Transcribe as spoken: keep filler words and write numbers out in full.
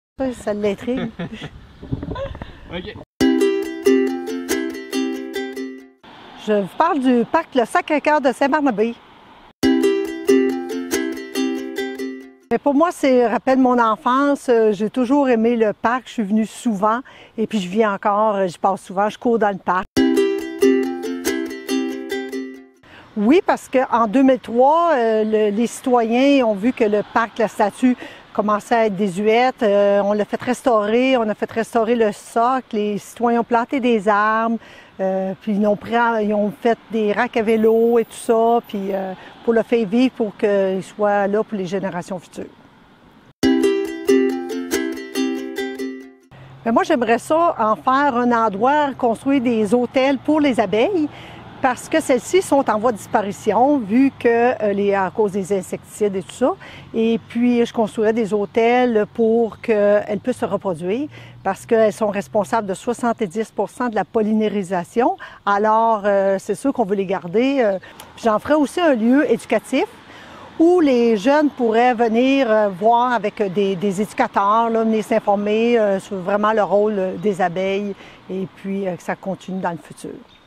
Ça l'intrigue. OK. Je vous parle du parc Le Sacré-Cœur de Saint-Barnabé. Mais pour moi, c'est rappelle mon enfance. J'ai toujours aimé le parc. Je suis venue souvent et puis je viens encore. Je passe souvent. Je cours dans le parc. Oui, parce qu'en deux mille trois, euh, le, les citoyens ont vu que le parc, la statue, commençait à être désuète. Euh, on l'a fait restaurer, on a fait restaurer le socle. Les citoyens ont planté des arbres, euh, puis ils ont, pris, ils ont fait des racks à vélo et tout ça, puis euh, pour le faire vivre, pour qu'il soit là pour les générations futures. Mais moi, j'aimerais ça en faire un endroit, construire des hôtels pour les abeilles, parce que celles-ci sont en voie de disparition, vu que euh, les, à cause des insecticides et tout ça. Et puis, je construirais des hôtels pour qu'elles puissent se reproduire, parce qu'elles sont responsables de soixante-dix pour cent de la pollinérisation. Alors, euh, c'est sûr qu'on veut les garder. Euh, J'en ferais aussi un lieu éducatif, où les jeunes pourraient venir euh, voir avec des, des éducateurs, là, venir s'informer euh, sur vraiment le rôle des abeilles, et puis euh, que ça continue dans le futur.